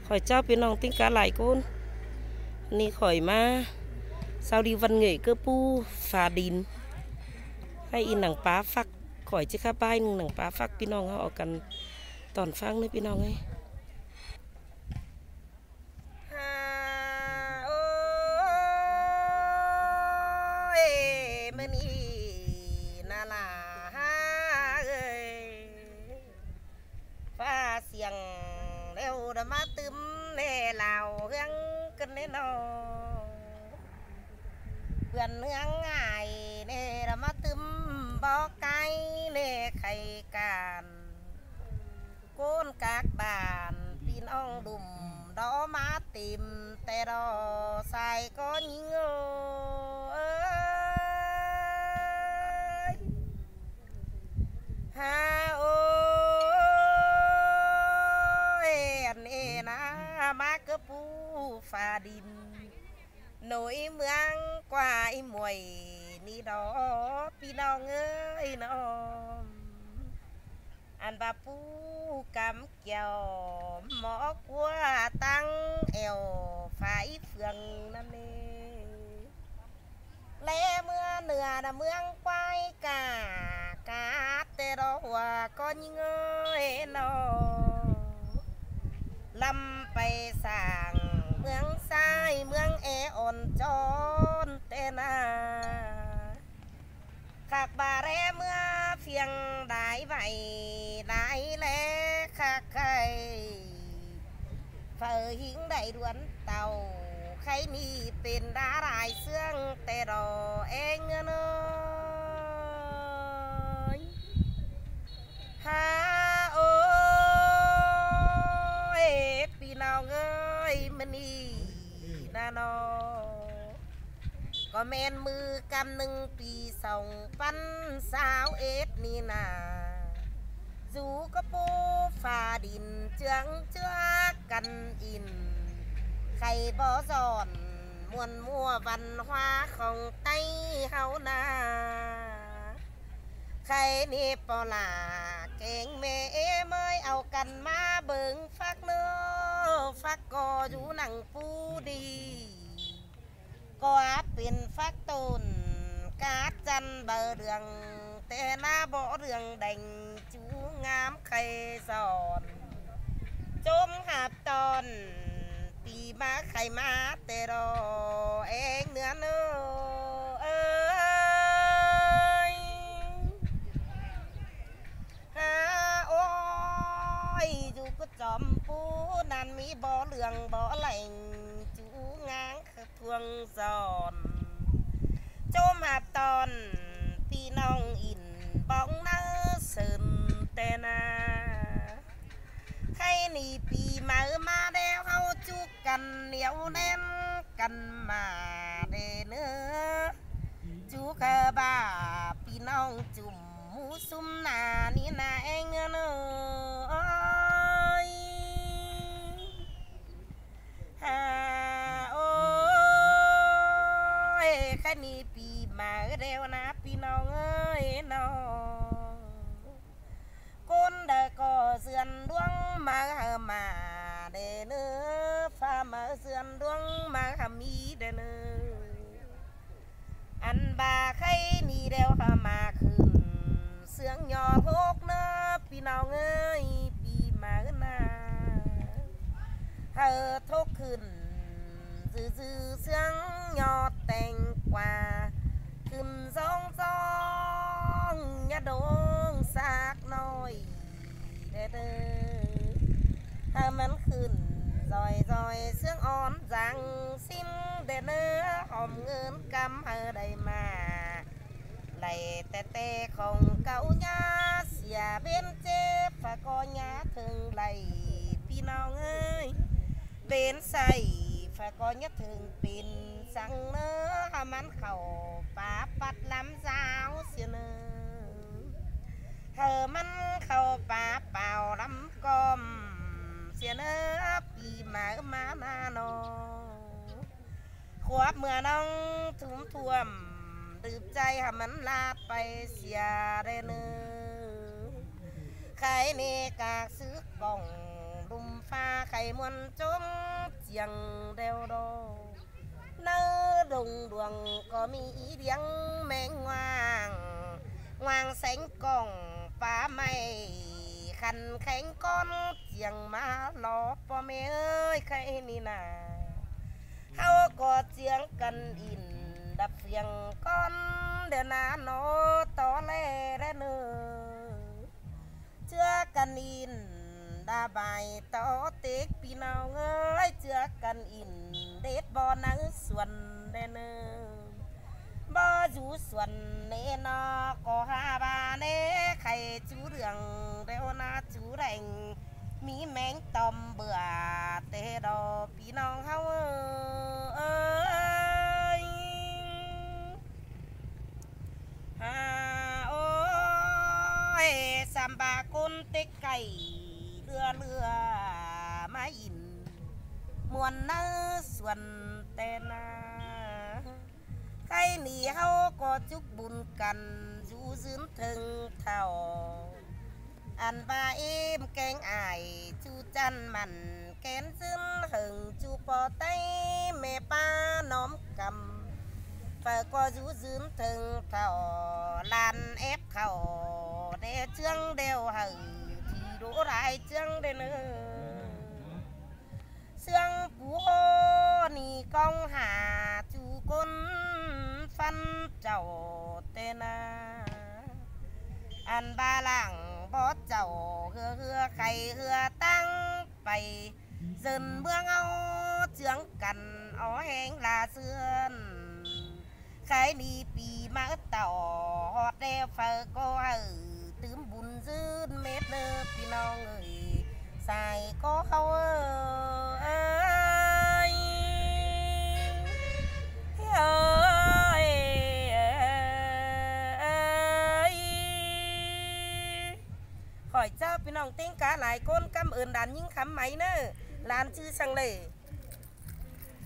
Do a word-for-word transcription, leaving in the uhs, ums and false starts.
ข่อยเจ้าพี่น้องติ้งกาหลายคนนี่ข่อยมาซาวดีวันเงยเกือปูฝาดินให้อินหนังปลาฟักข่อยจิข้าป้ายหนังปลาฟักพี่น้องเขาเอากันตอนฟังนี่พี่น้องไงโอ้ยมื้อนี้นาลาเอ้ยฟ้าเสียงเร็วดมาตึมแน่เหล่าเฮืองกันแน่นอเพื่อนเฮืองง่ายเน่ดมาตึมบอกไกลเน่ไข่กันโกนกากบานพี่น้องดุมดอมาติมแต่รอใส่ก็ยิงเอ้ยฮาโอ้ยอันนี้นะมาเกือปูฟ้าดินหน่วยเมืองกว่าไอ้มวยนี่ดอพี่น้องเอ้ยน้องอันบาปูกำเกี่ยวหมอกวัวตั้งเอวฝ่ายเฟืองนั่นเองเล่เมื่อเหนือนะเมืองควายกากาเตรหัวก็ยิงเอ้ยน้องลำไปสั่งเมืองซ้ายเมืองเออ่อนจนเตนาขากบาเรเมื่อเพียงได้ไหวได้แลขากไข่เฟอหิงได้ดวนเต่าใครนี่เป็นดารายเสื่องแต่รอเองเนยฮาโอ้ยพี่น้องเอ้ยมันนี่นาโนก็เมนมือกำหนึ่งปีสองปันสาวเอ็ดนี่นาจูก็ปูฝ่าดินเจืองเจือกันอินไข่บ่อสอนมวนมัววันhoaของไตเฮานาไข่นี่ปอลาเก่งเมเอเมยเอากันมาเบิ่งฟักเนื้อฟักกออยู่หนังปูดีก็เป็นฟักตูนกาจันเบอร์เรืองแต่หน้าบ่เรืองแดงจูงามไข่สอนจมหับตอนปีมาไข่มาแต่รอเองเนื้อเนื้อเอ้ยฮาโอ้ยจูก็จอมปูนั่นมีบ่เรืองบ่แหล่งจูงางคือพวงสอนโจมหับตอนพี่น้องอินบ้องน้าเสินแต่นาใครนี่ปีมามาเดียวเขาจุกกันเหนียวแน่นกันมาเดเนื้อจุกบ้าพี่น้องจุ่มมูซุ่มนานี่นาเองเนอโอ้ยแค่นี้ปีมาเร็วนะพี่น้องเอ้ยน้องคนเด็กก็เสื่อนดวงมามาเดเนื้อฟ้ามาเสื่อนดวงมามีเดเนื้ออันบาใครนี่เร็วมาขึ้นเสียงยอโลกเนื้อพี่น้องเอ้ยปีมาหน้าเธอทุกขึ้นซื่อเสียงยอดแต่งกว่าขึ้นสองสองยาดงสากน้อยเด้อเด้อถ้ามันขึ้นซอยซอยเสียงอ่อนจังซิมเด้อเนื้อหอมเงินกำเฮอได้มาไหลแต่แต่ของเก่าญาเสียเบ็นเจ็บฝากอญาถึงไหลพี่น้องเอ้ยเบ็นใส่ฝากอญาถึงปินสั่งเนื้อมันเข่าป่าปัดลำสาวเสียเนื้อเธอมันเข้าป่าเป่าลำกอมเสียเนื้อปีมามาหน้าน้องขวบเมื่อน้องทุ่มท่วมดื่มใจให้มันลาไปเสียได้เนื้อใครนี่กากซื้อกล่องรุมฟ้าใคไข่muôn trốn chiềng đeo đô nơ đùng đuồng có mi điếng mẹ ngoang ngoang sánh còng phá mày khăn khánh con chiềng má ló po mẹ ơi khay ni nà hao có chiếng cần in đập phiền con để na nó to lê ra nữa chưa cần in đa bài to tiếc pi nào ơi chưa cần in đết bò nắng xuân đen bò rú xuân nè nó có ha ba nè khay chú đường đeo na chú đành mi mén tòm bữa tê đò pi nào hao ơi à ôi samba côn tê cày lưa lưa mái in muôn nơ xuân tên cái nì hao có chút buồn cằn du dưỡng thân thảo ăn ba em kén ải chu chăn mặn kén dưng hừng chu bò tay mẹ ba nóm cầm phải có du dưỡng thân thảo lan ép khẩu để chương đều hừng thì đổ lại chương đây nữa xương bú hô nì công hà chu côn phân chầu tên à ăn ba làng bó chầu hưa hưa khay hưa tăng bày dần bương áo trướng cằn ó hẹn là xương khai đi pì mã tàu hót đeo phở cô ở tướm bùn dứt mét nơ pì nó người xài có khâu ơi ơi khỏi cho pì nòng tiếng cá lại con cảm ơn đàn những khám máy nữa làm chư sang lề